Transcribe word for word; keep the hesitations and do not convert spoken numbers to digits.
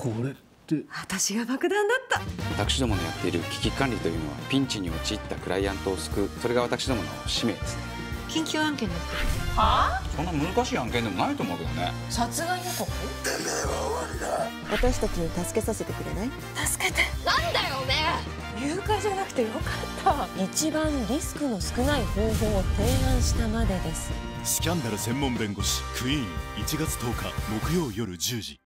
これって私が爆弾だった。 私どものやっている危機管理というのはピンチに陥ったクライアントを救う、それが私どもの使命ですね。 緊急案件だって。 はあ？ そんな難しい案件でもないと思うけどね。 殺害予告？ 私たちに助けさせてくれない？ 助けて。なんだよおめえ。誘拐じゃなくてよかった。 一番リスクの少ない方法を提案したまでです。 スキャンダル専門弁護士クイーンいちがつとおか木曜夜じゅうじ。